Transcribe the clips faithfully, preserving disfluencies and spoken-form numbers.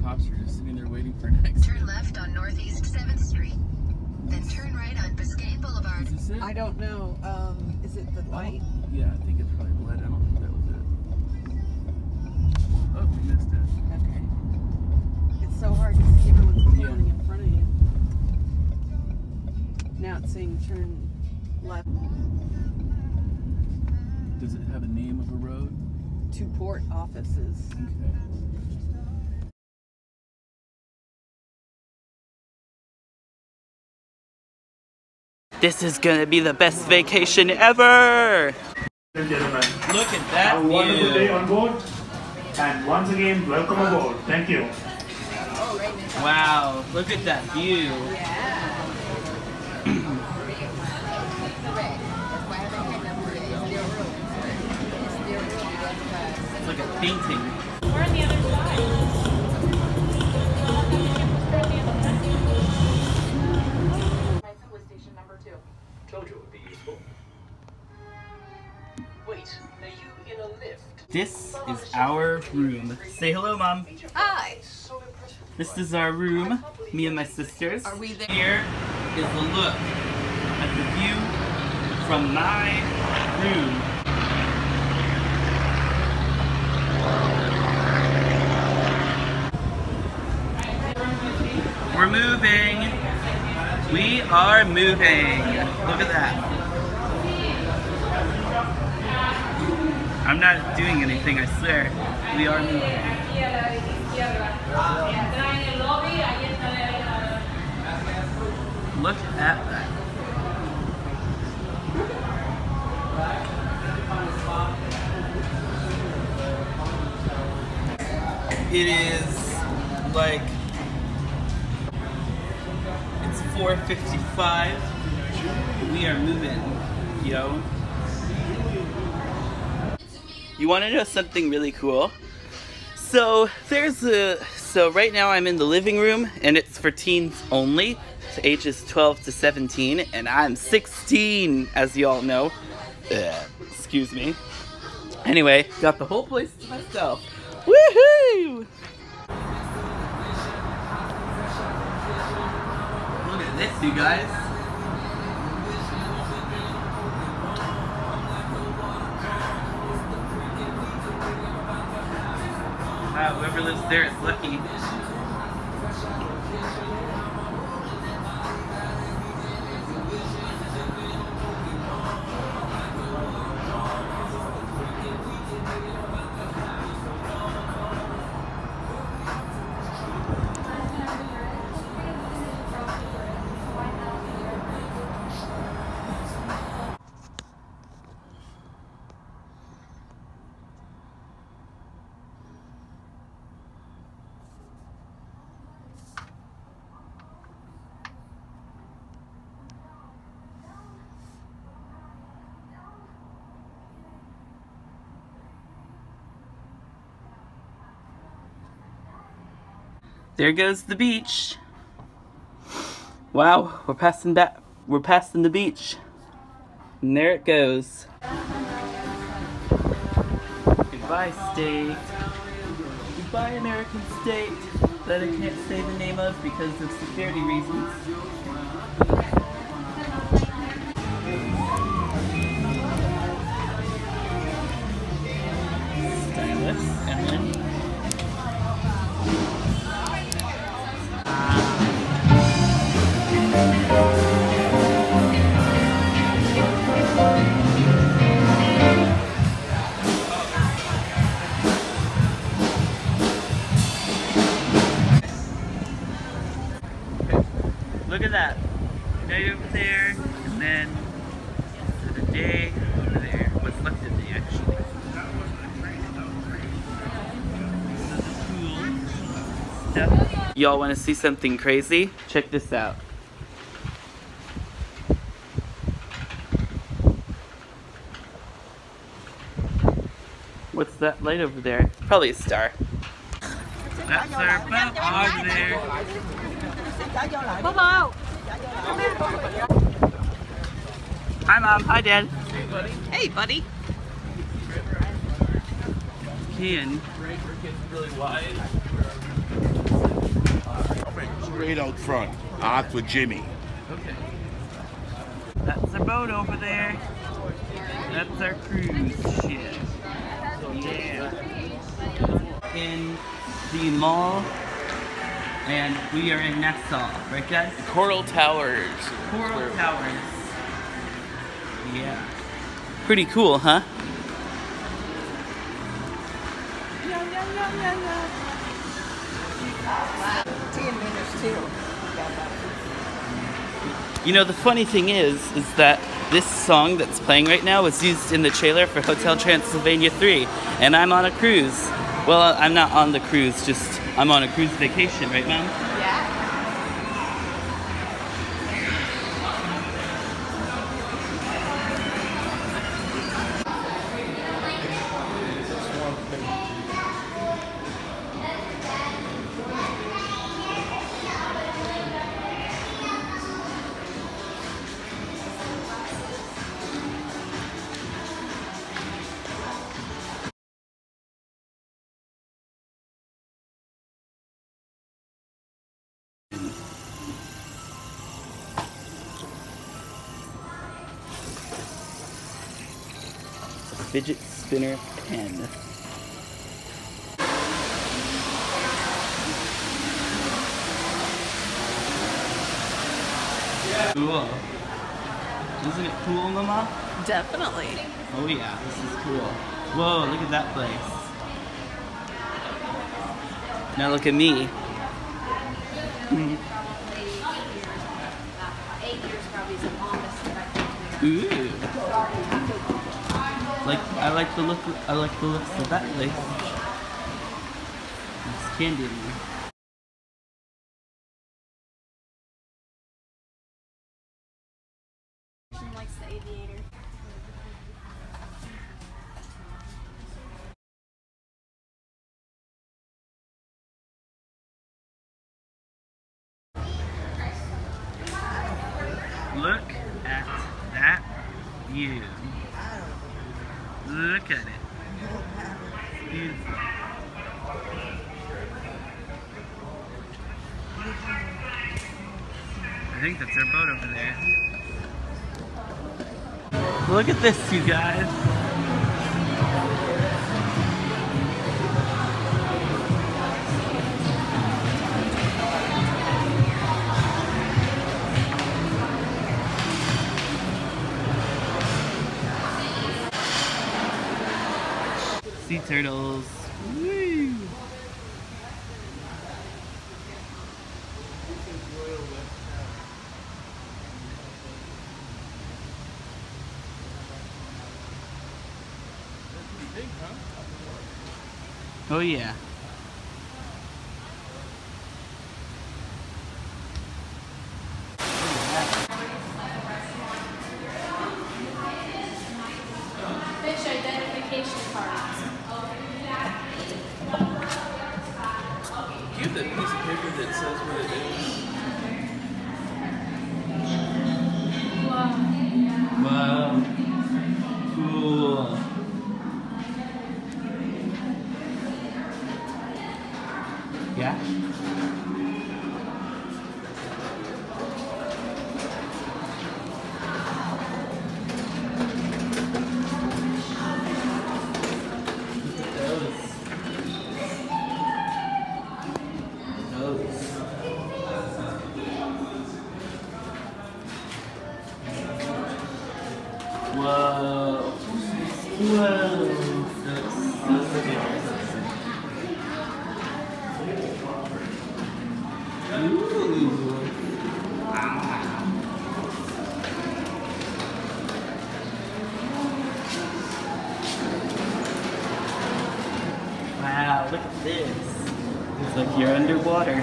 cops are just sitting there waiting for an exit. Turn left on Northeast seventh Street. Then turn right on Biscayne Boulevard. Is this it? I don't know. Um, is it the light? Oh, yeah, I think it's probably the light. I don't think that was it. Oh, we missed it. Okay. It's so hard to see everyone's pulling Yeah. in front of you. Now it's saying turn left Does it have a name of a road? to port offices. Okay. This is gonna be the best vacation ever! Ladies and gentlemen, Look at that have a wonderful day view! on board, and once again, welcome aboard. Thank you. Wow, look at that view! It's like a painting. We're on the other side. My subway station number two. Told you it would be useful. Wait, are you in a lift? This is our room. Say hello, Mom. Hi. So impressed with This is our room, me and my sisters. Are we there? Here is the look at the view from my room. We're moving. We are moving. Look at that. I'm not doing anything, I swear. We are moving. Look at that. It is like, it's four fifty-five. We are moving, yo. You want to know something really cool? So there's a, so right now I'm in the living room and it's for teens only, to ages twelve to seventeen, and I'm sixteen, as you all know. Ugh, excuse me. Anyway, got the whole place to myself. Woohoo! Look at this, you guys. Wow, whoever lives there is lucky. There goes the beach. Wow, we're passing back. We're passing the beach, and there it goes. Goodbye, state. Goodbye, American state. That I can't say the name of because of security reasons. Stylus, and then. Look at that. Night over there, and then the day over there. What's left of the day, actually. This is the cool stuff. Y'all want to see something crazy? Check this out. What's that light over there? Probably a star. That's our boat over there. Hello. Hi, Mom. Hi, Dad. Hey, buddy. Hey, buddy. Can. Right, for kids really wide. Straight out front. Ask for Jimmy. Okay. That's our boat over there. That's our cruise ship. Yeah. In the mall, and we are in Nassau, right guys? Coral Towers. Coral Towers. Yeah. Pretty cool, huh? Ten minutes too. You know, the funny thing is, is that this song that's playing right now was used in the trailer for Hotel Transylvania three, and I'm on a cruise. Well, I'm not on the cruise, just I'm on a cruise vacation, right, Mom? Yeah. Fidget spinner pen. Cool. Isn't it cool, Mama? Definitely. Oh yeah, this is cool. Whoa, look at that place. Now look at me. Ooh. Like I like the look. I like the looks of that place. There's candy in there. Likes the aviator. Look at that view. Look at it. It's beautiful. I think that's our boat over there. Look at this, you guys. Sea turtles. Woo! Oh yeah. Fish identification cards. Do you have that piece of paper that says what it is? Wow. Cool. Yeah? Whoa. Whoa. That's so scary. Ooh. Ah. Wow, look at this. It's like you're underwater.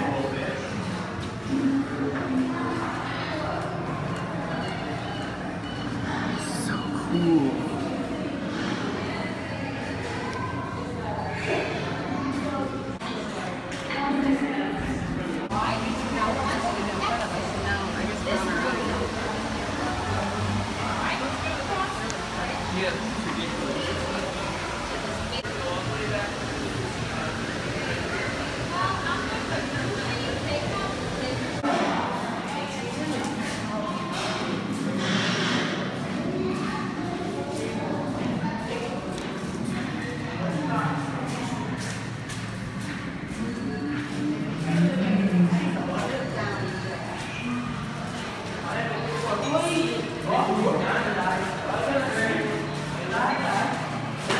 So cool.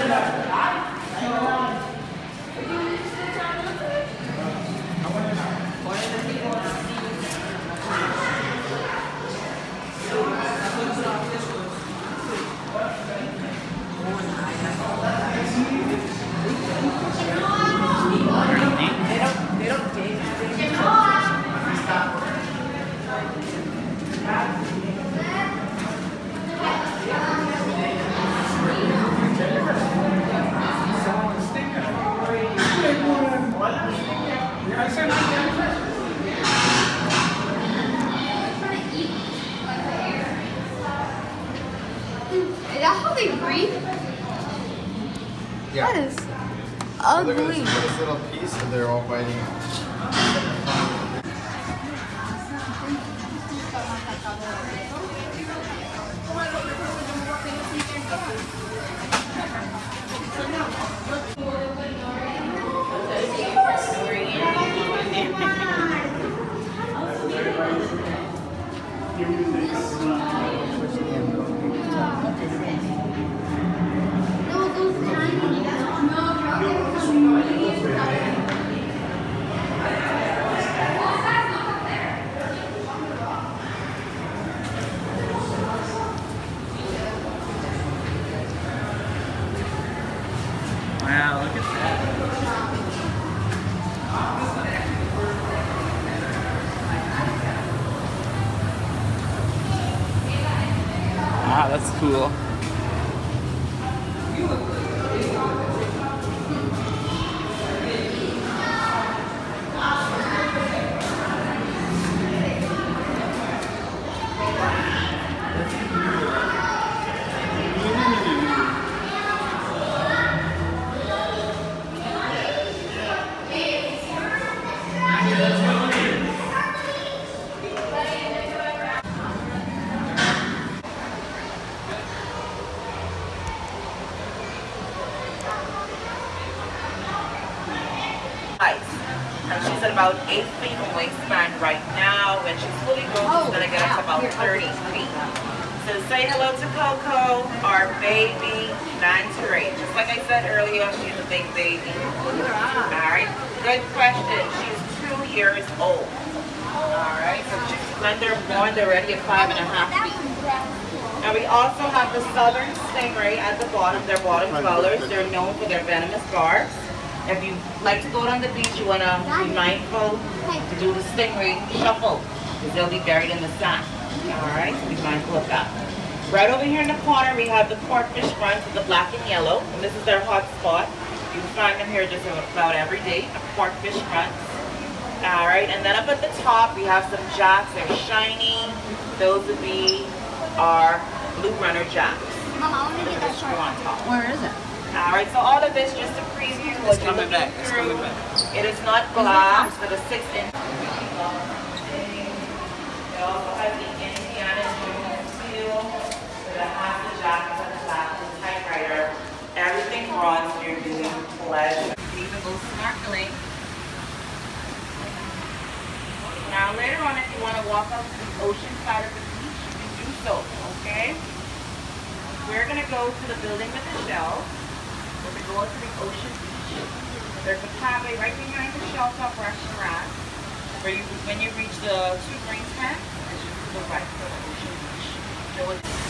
Is that how they breathe? Yeah. That is So look at ugly. this, this little piece, and they're all biting. No, those tiny. Wow, look at that. Wow, that's cool. And she's at about eight feet in wingspan right now. When she's fully grown, she's gonna get up to about thirty feet. So say hello to Coco, our baby Nantaray. Just like I said earlier, she's a big baby. Alright, good question. She's two years old. Alright, so she's slender, born already at five and a half feet. Now we also have the southern stingray at the bottom. They're bottom dwellers. They're known for their venomous barbs. If you like to go on the beach, you want to be mindful to do the stingray shuffle, because they'll be buried in the sand. Alright, so be mindful of that. Right over here in the corner, we have the corkfish fronts with the black and yellow. And this is their hot spot. You can find them here just about every day, the corkfish fronts. Alright, and then up at the top, we have some jacks. They're shiny. Those would be our blue runner jacks. Mama, I want to get that Screw on top. Where is it? Alright, so all of this just to preview what you're coming looking back. It's through. coming back. It is not glass, but a six inch. It also has the Indiana Jones seal, so that has the jacket on the back, the typewriter. Everything runs, you're doing pleasure. You can even go snorkeling. Now later on, if you want to walk up to the ocean side of the beach, you can do so, okay? We're going to go to the building with the shell. We're going to go to the ocean beach. There's a cafe right behind the Shelltop restaurant. Where you, when you reach the two green tent, it's just to the right for the ocean beach. So it's